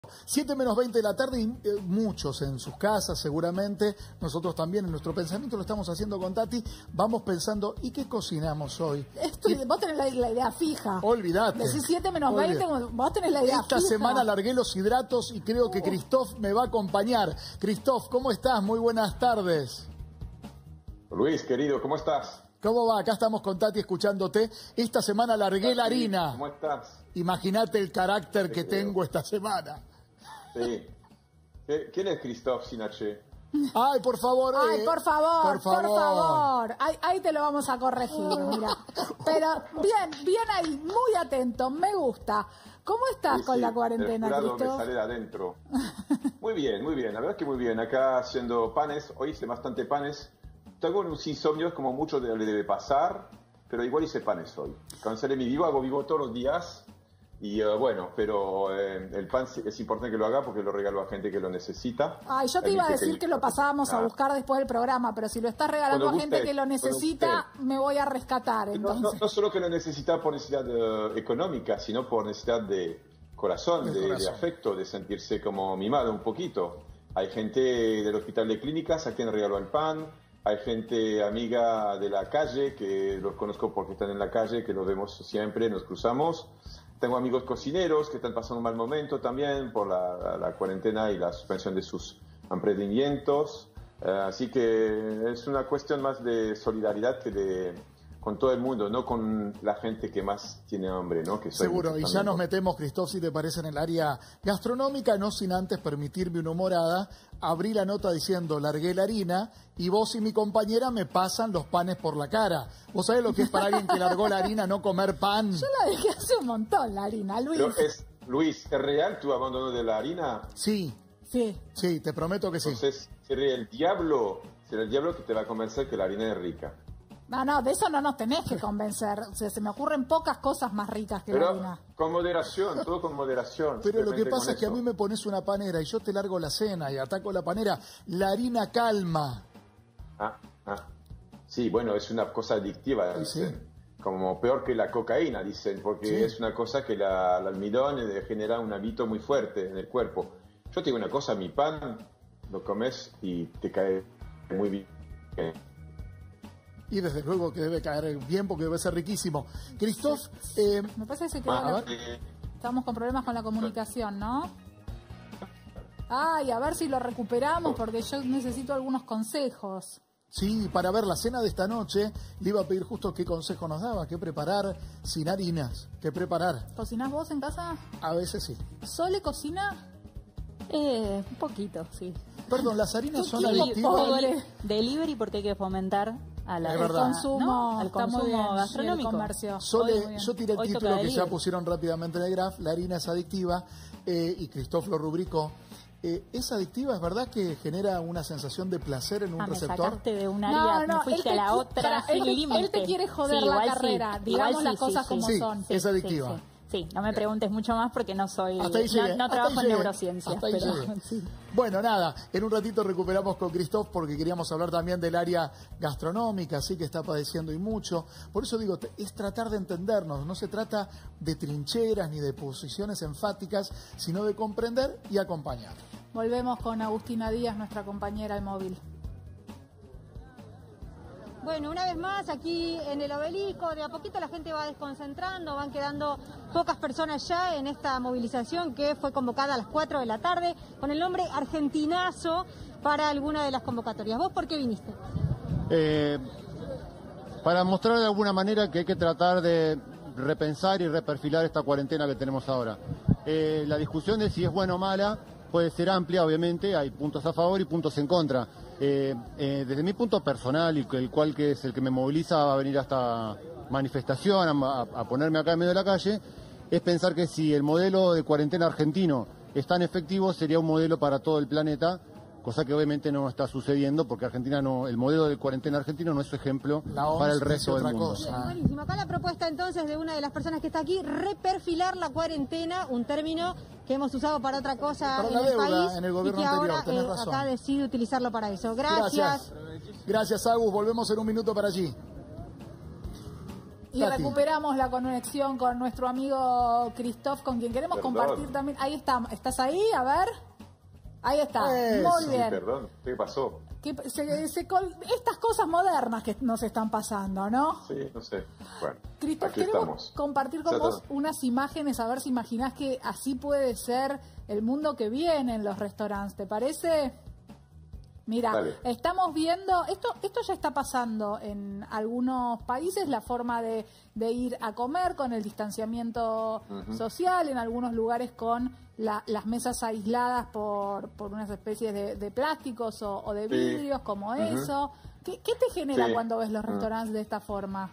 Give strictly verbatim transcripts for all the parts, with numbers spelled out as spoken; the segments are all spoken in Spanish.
siete menos veinte de la tarde y eh, muchos en sus casas seguramente, nosotros también en nuestro pensamiento lo estamos haciendo con Tati, vamos pensando, ¿y qué cocinamos hoy? Esto, ¿Qué? Vos tenés la, la idea fija. Olvídate. Decís siete menos veinte, vos tenés la idea Esta fija. Esta semana largué los hidratos y creo que Uh. Christoph me va a acompañar. Christoph, ¿cómo estás? Muy buenas tardes. Luis, querido, ¿cómo estás? ¿Cómo va? Acá estamos con Tati escuchándote. Esta semana largué la harina. ¿Cómo estás? Imagínate el carácter Te que creo. tengo esta semana. Sí. ¿Quién es Christoph Sinache? Ay, por favor. Ay, eh, por favor, por favor. por favor. Ahí, ahí te lo vamos a corregir, mira. Pero bien, bien ahí, muy atento, me gusta. ¿Cómo estás Sí, con sí, la cuarentena, el jurado me Cristo? sale de adentro. Muy bien, muy bien. La verdad que muy bien. Acá haciendo panes. Hoy hice bastante panes. Tengo unos insomnios como mucho le debe pasar, pero igual hice panes hoy. Cancelé mi vivo, hago vivo todos los días. Y uh, bueno, pero eh, el pan es importante que lo haga porque lo regalo a gente que lo necesita. Ay, yo te Hay iba a gente decir que lo pasábamos a Ah. buscar después del programa, pero si lo estás regalando Cuando a gente guste, que lo cuando necesita, guste. me voy a rescatar, No, entonces. no, no solo que lo necesita por necesidad eh, económica, sino por necesidad de corazón, De de, corazón. de afecto, de sentirse como mimado un poquito. Hay gente del hospital de clínicas a quien regalo el pan, hay gente amiga de la calle, que los conozco porque están en la calle, que los vemos siempre, nos cruzamos. Tengo amigos cocineros que están pasando un mal momento también por la, la, la cuarentena y la suspensión de sus emprendimientos. Eh, así que es una cuestión más de solidaridad que de con todo el mundo, no con la gente que más tiene hambre, ¿no? Que soy Seguro, y ya también. nos metemos, Christoph, si te parece, en el área gastronómica, no sin antes permitirme una humorada. Abrí la nota diciendo, largué la harina, y vos y mi compañera me pasan los panes por la cara. ¿Vos sabés lo que es para alguien que largó la harina no comer pan? Yo la dejé hace un montón, la harina, Luis. Pero es, Luis, ¿es real tu abandono de la harina? Sí, Sí. sí, te prometo que sí. Entonces, sería el diablo, sería el diablo que te va a convencer que la harina es rica. No, no, de eso no nos tenés que convencer. O sea, se me ocurren pocas cosas más ricas que la Pero harina. con moderación, todo con moderación. Pero lo que simplemente pasa con es que a eso. mí me pones una panera y yo te largo la cena y ataco la panera. La harina calma. Ah, ah. Sí, bueno, es una cosa adictiva, Sí, dicen. Como peor que la cocaína, dicen, porque Sí. es una cosa que la, el almidón eh, genera un hábito muy fuerte en el cuerpo. Yo te digo una cosa, mi pan lo comes y te cae muy bien. Y desde luego que debe caer bien porque debe ser riquísimo. Christoph, eh, Me parece que se quedó Ah, la- a ver. Estamos con problemas con la comunicación, ¿no? Ay, a ver si lo recuperamos porque yo necesito algunos consejos. sí, para ver la cena de esta noche, le iba a pedir justo qué consejo nos daba, qué preparar sin harinas, qué preparar. ¿Cocinás vos en casa? A veces sí. ¿Sole cocina? Eh, un poquito, sí. Perdón, las harinas son Deli- adictivas. pobre. Delivery porque hay que fomentar a la Es El verdad. consumo, ¿no? al está muy consumo bien, gastronómico. el comercio. Sole, Muy bien. yo tiré el Hoy título toca que ya delivery. pusieron rápidamente en el graph, la harina es adictiva, eh, y Christoph lo rubricó. Eh, ¿Es adictiva? ¿Es verdad que genera una sensación de placer en un Ah, me receptor? sacaste de un No, área, no, me fuiste él te a la qui- otra para- él sin te- límite. él te quiere joder Sí, la igual carrera, sí, digamos igual las sí, cosas sí, como sí. son. Es adictiva. Sí, sí. Sí, no me preguntes mucho más porque no soy, Hasta ahí llegué, no, no hasta trabajo ahí en llegué, neurociencias, hasta ahí pero llegué. sí. Bueno, nada, en un ratito recuperamos con Christoph porque queríamos hablar también del área gastronómica, así que está padeciendo y mucho. Por eso digo, te- es tratar de entendernos, no se trata de trincheras ni de posiciones enfáticas, sino de comprender y acompañar. Volvemos con Agustina Díaz, nuestra compañera al móvil. Bueno, una vez más aquí en el Obelisco, de a poquito la gente va desconcentrando, van quedando pocas personas ya en esta movilización que fue convocada a las cuatro de la tarde con el nombre Argentinazo para alguna de las convocatorias. ¿Vos por qué viniste? Eh, para mostrar de alguna manera que hay que tratar de repensar y reperfilar esta cuarentena que tenemos ahora. Eh, la discusión de si es buena o mala puede ser amplia, obviamente, hay puntos a favor y puntos en contra. Eh, eh, desde mi punto personal, y el cual que es el que me moviliza a venir a esta manifestación, a, a ponerme acá en medio de la calle, es pensar que si el modelo de cuarentena argentino es tan efectivo, sería un modelo para todo el planeta, cosa que obviamente no está sucediendo porque Argentina no, el modelo de cuarentena argentino no es ejemplo La O M S para el dice resto del otra mundo. cosa. Bien, buenísimo. Acá la propuesta entonces de una de las personas que está aquí, reperfilar la cuarentena, un término que hemos usado para otra cosa Para en la el deuda país en el y gobierno que anterior, ahora tenés eh, razón. acá decide utilizarlo para eso. Gracias. Gracias, Gracias Agus, volvemos en un minuto para allí. Y Tati. recuperamos la conexión con nuestro amigo Christoph, con quien queremos Perdón. compartir también. Ahí está, ¿estás ahí? A ver. Ahí está, Eso. muy Sí, bien. perdón, ¿qué pasó? Que se- se col- estas cosas modernas que nos están pasando, ¿no? Sí, no sé. Bueno, Christoph, aquí queremos estamos. compartir con Ya vos está. unas imágenes, a ver si imaginás que así puede ser el mundo que viene en los restaurantes, ¿te parece? Mira, Dale. estamos viendo, esto esto ya está pasando en algunos países, la forma de, de ir a comer con el distanciamiento Ujú. social, en algunos lugares con la- las mesas aisladas por, por unas especies de, de plásticos o, o de Sí. vidrios como Ujú. eso. ¿Qué, qué te genera Sí. cuando ves los Mm. restaurantes de esta forma?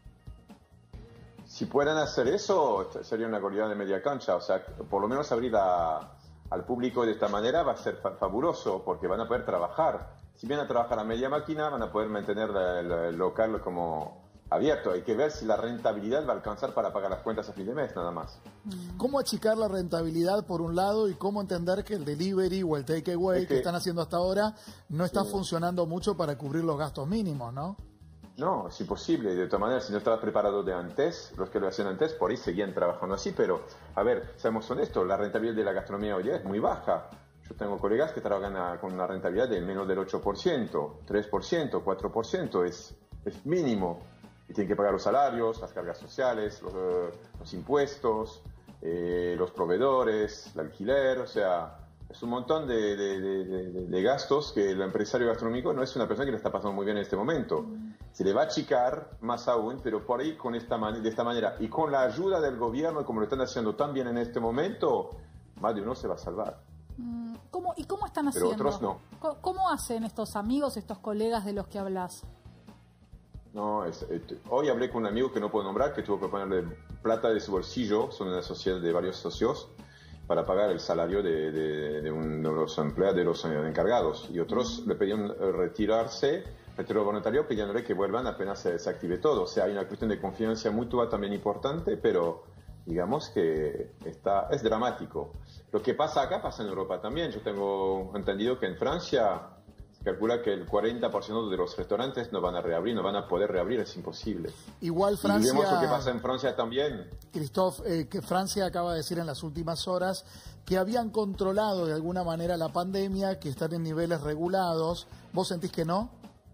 Si puedan hacer eso, sería una goleada de media cancha. O sea, por lo menos abrir a- al público de esta manera va a ser fa- fabuloso, porque van a poder trabajar. Si vienen a trabajar a media máquina, van a poder mantener la- la- el local como abierto. Hay que ver si la rentabilidad va a alcanzar para pagar las cuentas a fin de mes, nada más. ¿Cómo achicar la rentabilidad por un lado y cómo entender que el delivery o el takeaway Es que que- están haciendo hasta ahora no está Sí. funcionando mucho para cubrir los gastos mínimos, ¿no? No, es imposible. De todas maneras, si no estabas preparado de antes, los que lo hacían antes, por ahí seguían trabajando así. Pero, a ver, seamos honestos, la rentabilidad de la gastronomía hoy día es muy baja. Yo tengo colegas que trabajan a- con una rentabilidad de menos del ocho por ciento, tres por ciento, cuatro por ciento, es, es mínimo. Y tienen que pagar los salarios, las cargas sociales, los, eh, los impuestos, eh, los proveedores, el alquiler, o sea, es un montón de, de- de- de- de gastos que el empresario gastronómico no es una persona que le está pasando muy bien en este momento. Se le va a achicar más aún, pero por ahí con esta man- de esta manera y con la ayuda del gobierno, como lo están haciendo tan bien en este momento, más de uno se va a salvar. Mm, ¿Cómo, ¿Y cómo están Pero haciendo? otros no. Co- ¿Cómo hacen estos amigos, estos colegas de los que hablas? No, es- eh, hoy hablé con un amigo que no puedo nombrar, que tuvo que ponerle plata de su bolsillo, son una sociedad de varios socios, para pagar el salario de, de- de un- de los empleados, de los eh, encargados. Y otros le pedían eh, retirarse, retiro voluntario, pidiéndole que vuelvan apenas se, se active todo. O sea, hay una cuestión de confianza mutua también importante, pero digamos que está, es dramático. Lo que pasa acá pasa en Europa también. Yo tengo entendido que en Francia se calcula que el cuarenta por ciento de los restaurantes no van a reabrir, no van a poder reabrir, es imposible. Igual Y vemos lo que Francia, pasa en Francia también. Christoph, eh, que Francia acaba de decir en las últimas horas que habían controlado de alguna manera la pandemia, que están en niveles regulados. ¿Vos sentís que no?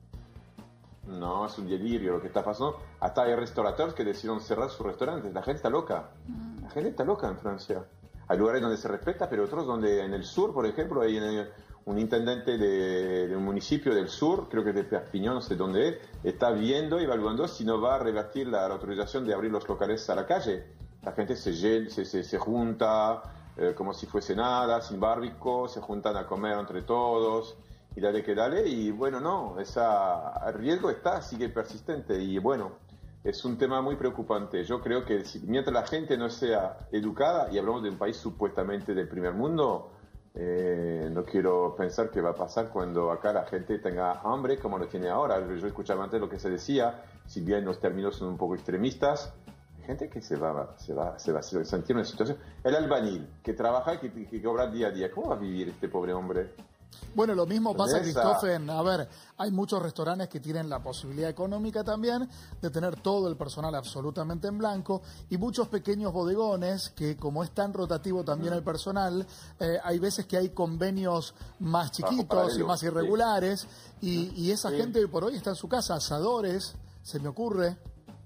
No, es un delirio lo que está pasando. Hasta hay restauradores que decidieron cerrar sus restaurantes. La gente está loca. La gente está loca en Francia. Hay lugares donde se respeta, pero otros donde en el sur, por ejemplo, hay eh, un intendente de, de un municipio del sur, creo que de Perpignan, no sé dónde es, está viendo, evaluando si no va a revertir la, la autorización de abrir los locales a la calle. La gente se, llen- se, se, se junta eh, como si fuese nada, sin barbico, se juntan a comer entre todos y dale que dale. Y bueno, no, esa, el riesgo está, sigue persistente y bueno, es un tema muy preocupante. Yo creo que si- mientras la gente no sea educada, y hablamos de un país supuestamente del primer mundo, eh, no quiero pensar qué va a pasar cuando acá la gente tenga hambre como lo tiene ahora. Yo escuchaba antes lo que se decía, si bien los términos son un poco extremistas, hay gente que se va, se va, se va a sentir en una situación. El albañil, que trabaja y que, que cobra día a día, ¿cómo va a vivir este pobre hombre? Bueno, lo mismo pasa, Esa. Christoph, en, a ver, hay muchos restaurantes que tienen la posibilidad económica también de tener todo el personal absolutamente en blanco y muchos pequeños bodegones que, como es tan rotativo también el personal, eh, hay veces que hay convenios más chiquitos y paralelo, más sí. irregulares y, y esa Sí. gente hoy por hoy está en su casa, asadores, se me ocurre.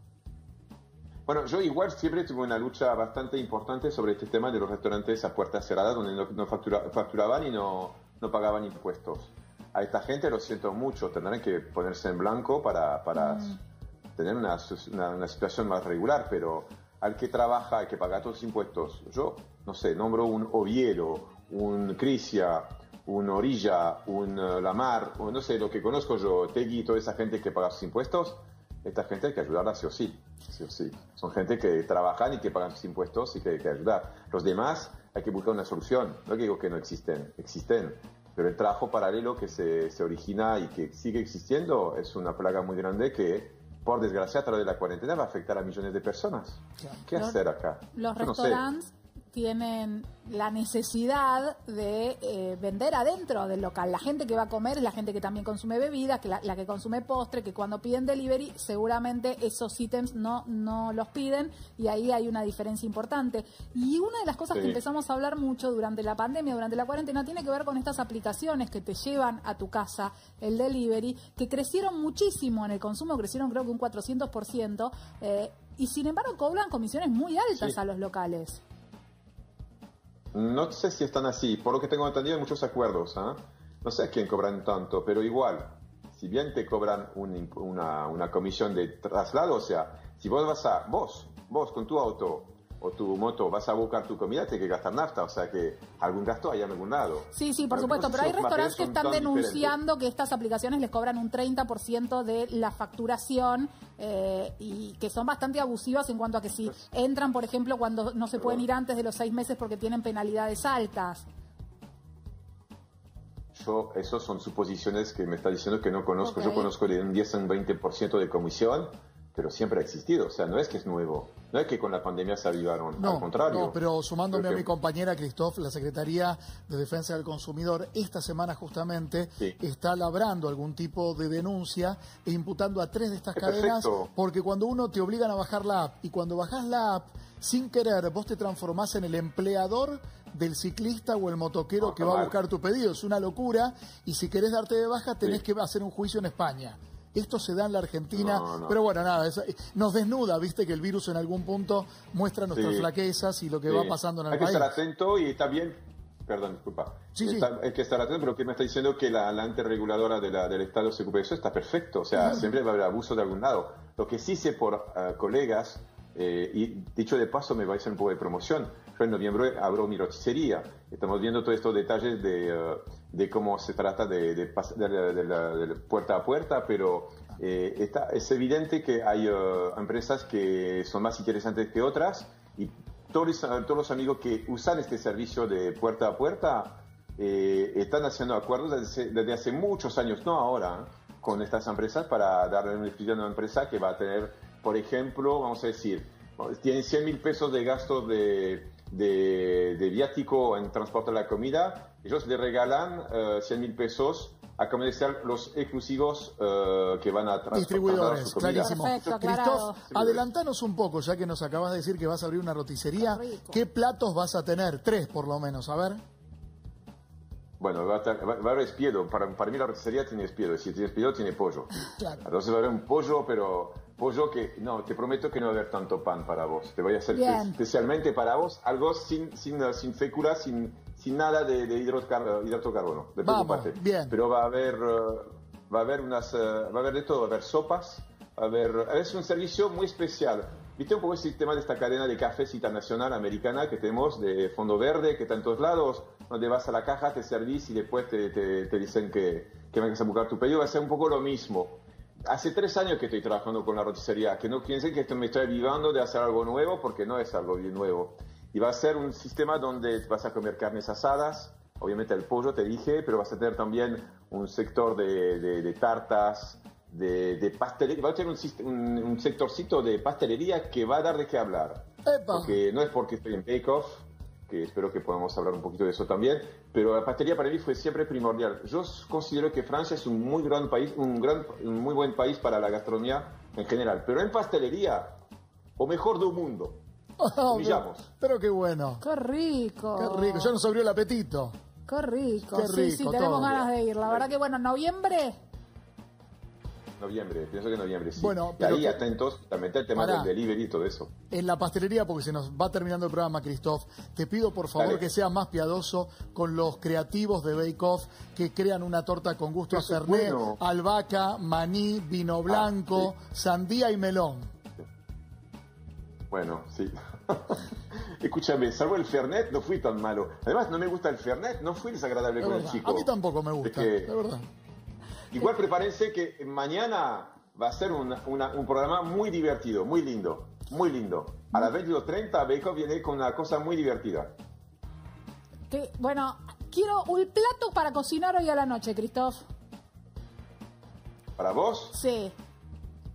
Bueno, yo igual siempre tuve una lucha bastante importante sobre este tema de los restaurantes a puertas cerradas donde no, no factura- facturaban y no, no pagaban impuestos. A esta gente lo siento mucho, tendrán que ponerse en blanco para, para Mm. tener una, una, una situación más regular, pero al que trabaja, al que paga todos los impuestos, yo, no sé, nombro un Oviedo, un Crisia, un Orilla, un uh, Lamar, o no sé, lo que conozco yo, Tegui, toda esa gente que paga sus impuestos, esta gente hay que ayudarla sí o sí, sí o sí. Son gente que trabajan y que pagan sus impuestos y que hay que ayudar. Los demás hay que buscar una solución. No digo que no existen, existen. Pero el trabajo paralelo que se, se origina y que sigue existiendo es una plaga muy grande que, por desgracia, a través de la cuarentena va a afectar a millones de personas. ¿Qué Los- hacer acá? Los Yo no sé. restaurantes tienen la necesidad de eh, vender adentro del local. La gente que va a comer es la gente que también consume bebidas, que la, la que consume postre, que cuando piden delivery seguramente esos ítems no, no los piden y ahí hay una diferencia importante. Y una de las cosas Sí. que empezamos a hablar mucho durante la pandemia, durante la cuarentena, tiene que ver con estas aplicaciones que te llevan a tu casa el delivery, que crecieron muchísimo en el consumo, crecieron creo que un cuatrocientos por ciento, eh, y sin embargo cobran comisiones muy altas Sí. a los locales. No sé si están así. Por lo que tengo entendido, hay muchos acuerdos. ¿eh? No sé a quién cobran tanto, pero igual, si bien te cobran un imp- una, una comisión de traslado, o sea, si vos vas a, vos, vos con tu auto o tu moto vas a buscar tu comida, tienes que gastar nafta, o sea que algún gasto hay en algún lado. Sí, sí, por Pero supuesto, no sé pero si hay los restaurantes materiales que son están tan denunciando que estas aplicaciones les cobran un treinta por ciento de la facturación eh, y que son bastante abusivas en cuanto a que si entran, por ejemplo, cuando no se pueden ir antes de los seis meses porque tienen penalidades altas. Yo, esos son suposiciones que me está diciendo que no conozco. Ok. Yo conozco de un diez a un veinte por ciento de comisión, pero siempre ha existido. O sea, no es que es nuevo. No es que con la pandemia se avivaron. Al No, contrario. no, pero sumándome Creo a que- mi compañera Christophe, la Secretaría de Defensa del Consumidor esta semana justamente Sí. está labrando algún tipo de denuncia e imputando a tres de estas Es cadenas, perfecto. porque cuando uno te obligan a bajar la app y cuando bajás la app, sin querer, vos te transformás en el empleador del ciclista o el motoquero No, que está va a mal. buscar tu pedido. Es una locura y si querés darte de baja tenés Sí. que hacer un juicio en España. Esto se da en la Argentina, No, no. pero bueno, nada, eso- nos desnuda, viste que el virus en algún punto muestra nuestras Sí. flaquezas y lo que Sí. va pasando en el Hay que país. estar atento y está bien. Perdón, disculpa. Sí, sí. Está- Hay que estar atento, pero que me está diciendo que la, la ente reguladora de la, del Estado se ocupe de eso está perfecto. O sea, siempre va a haber abuso de algún lado. Lo que sí sé por eh, colegas, eh, y dicho de paso me va a hacer un poco de promoción. Yo en noviembre abro mi roticería. Estamos viendo todos estos detalles de, eh, de cómo se trata de, de, pas- de la- de la- de la puerta a puerta, pero eh, está, es evidente que hay eh, empresas que son más interesantes que otras y todos, los- todos los amigos que usan este servicio de puerta a puerta eh, están haciendo acuerdos desde, desde hace muchos años, no ahora, ¿eh? con estas empresas para darle un estudio a una empresa que va a tener, por ejemplo, vamos a decir, tienen cien mil pesos de gastos de, de, de viático en transporte de la comida, ellos le regalan eh, cien mil pesos a comerciar los exclusivos eh, que van a transportar Distribuidores, su comida. clarísimo. Perfecto, aclarado. Christophe, adelantanos un poco, ya que nos acabas de decir que vas a abrir una roticería. Qué rico. ¿Qué platos vas a tener? Tres, por lo menos, a ver. Bueno, va a, estar- va- va a haber espiedo. Para, para mí la roticería tiene espiedo. Si tiene espiedo, tiene pollo. Claro. Entonces va a haber un pollo, pero pollo que... No, te prometo que no va a haber tanto pan para vos. Te voy a hacer Bien. especialmente para vos algo sin, sin, uh, sin fécula, sin, sin nada de, de hidrocar- hidratocarbono. De Vamos, preocuparte. bien. Pero va a haber... uh, va a haber unas... uh, va a haber de todo. Va a haber sopas. Va a haber... Es un servicio muy especial. ¿Viste un poco el sistema de esta cadena de cafés internacional americana que tenemos de fondo verde, que está en todos lados, donde vas a la caja, te servís y después te, te, te dicen que, que vengas a buscar tu pedido? Va a ser un poco lo mismo. Hace tres años que estoy trabajando con la roticería, que no piensen que esto me estoy avivando de hacer algo nuevo, porque no es algo bien nuevo. Y va a ser un sistema donde vas a comer carnes asadas, obviamente el pollo te dije, pero vas a tener también un sector de, de, de tartas, de, de pastelería, va a tener un, sist- un, un sectorcito de pastelería que va a dar de qué hablar. ¡Epa! Porque no es porque estoy en Bake Off, que espero que podamos hablar un poquito de eso también, pero la pastelería para mí fue siempre primordial. Yo considero que Francia es un muy gran país, un gran, un muy buen país para la gastronomía en general, pero en pastelería, o mejor del mundo. Oh, Humillamos. pero, pero qué bueno. Qué rico. Qué rico. Ya nos abrió el apetito. Qué rico. Qué sí, sí, rico, tenemos todo. ganas de ir. La verdad que, bueno, noviembre. Noviembre, pienso que noviembre, sí. Bueno, y pero ahí que- atentos, también el tema Pará. del delivery y todo eso. En la pastelería, porque se nos va terminando el programa, Christophe, te pido por favor Dale. que sea más piadoso con los creativos de Bake Off que crean una torta con gusto a Eso es Fernet, bueno. albahaca, maní, vino blanco, sandía y melón. Bueno, sí. Escúchame, salvo el Fernet, no fui tan malo. Además, no me gusta el Fernet, no fui desagradable Es con el verdad. chico. A mí tampoco me gusta, Es que- de verdad. Igual prepárense que mañana va a ser una- una- un programa muy divertido, muy lindo, muy lindo. A las veintidós treinta Bake Off viene con una cosa muy divertida. Que, bueno, quiero un plato para cocinar hoy a la noche, Christophe. Para vos, Sí.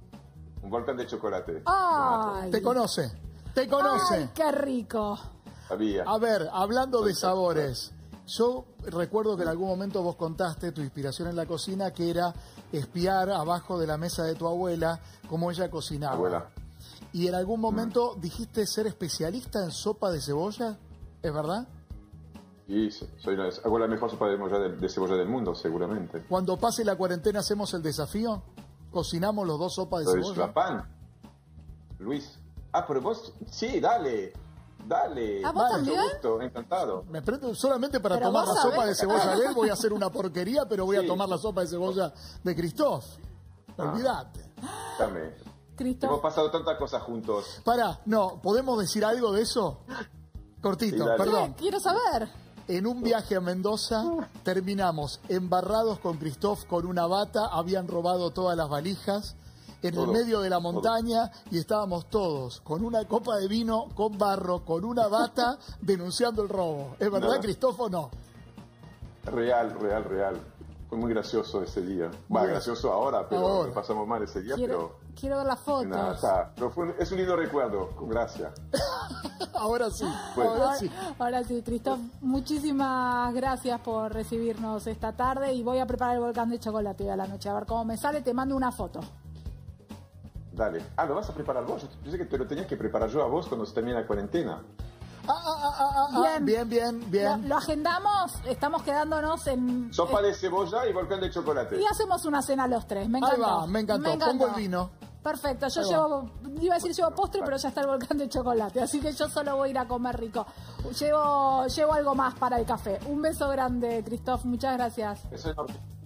un volcán de chocolate. Ay. Te conoce, te conoce. Ay, qué rico. sabía. A ver, hablando de sabores, yo recuerdo que en algún momento vos contaste tu inspiración en la cocina, que era espiar abajo de la mesa de tu abuela cómo ella cocinaba. Abuela. Y en algún momento dijiste ser especialista en sopa de cebolla, ¿es verdad? Sí, soy la, hago la mejor sopa de cebolla, de, de cebolla del mundo, seguramente. Cuando pase la cuarentena hacemos el desafío, cocinamos los dos sopas de Soy cebolla. pan. Luis. Ah, pero vos, sí, dale. Dale. ¿A vos Mucho también? gusto, encantado. Me prendo solamente para Pero tomar vos la sopa sabés. de cebolla de él, voy a hacer una porquería, pero voy a Sí. tomar la sopa de cebolla de Christoph. Ah. Olvídate. Dame. Cristo. Hemos pasado tantas cosas juntos. Pará, no, ¿podemos decir algo de eso? Cortito, Sí, dale. perdón. Quiero saber. En un viaje a Mendoza terminamos embarrados con Christoph con una bata, habían robado todas las valijas en el Todo, medio de la todo. montaña y estábamos todos con una copa de vino, con barro, con una bata denunciando el robo. ¿Es verdad, No. Christoph, o no? Real, real, real. Fue muy gracioso ese día. Va, Muy gracioso ahora, pero ahora. lo pasamos mal ese día, Quiero, quiero ver las pero... fotos. Nada, está. Pero fue un- es un lindo recuerdo, con gracia. Ahora sí, Bueno. ahora Ahora, sí. ahora sí, Christoph, muchísimas gracias por recibirnos esta tarde y voy a preparar el volcán de chocolate a la noche. A ver cómo me sale, te mando una foto. Dale. Ah, ¿lo vas a preparar vos? Yo pensé que te lo tenías que preparar yo a vos cuando se termine la cuarentena. Ah, ah, ah, ah, ah, Bien. bien, bien, Lo, bien. lo agendamos, estamos quedándonos en... Sopa eh, de cebolla y volcán de chocolate. y hacemos una cena los tres, me Ahí encantó. va, me encantó. Pongo el vino. Perfecto, yo Ahí llevo, iba a decir llevo postre, pero ya está el volcán de chocolate, así que yo solo voy a ir a comer rico. Llevo, llevo algo más para el café. Un beso grande, Christoph, muchas gracias. Eso es enorme.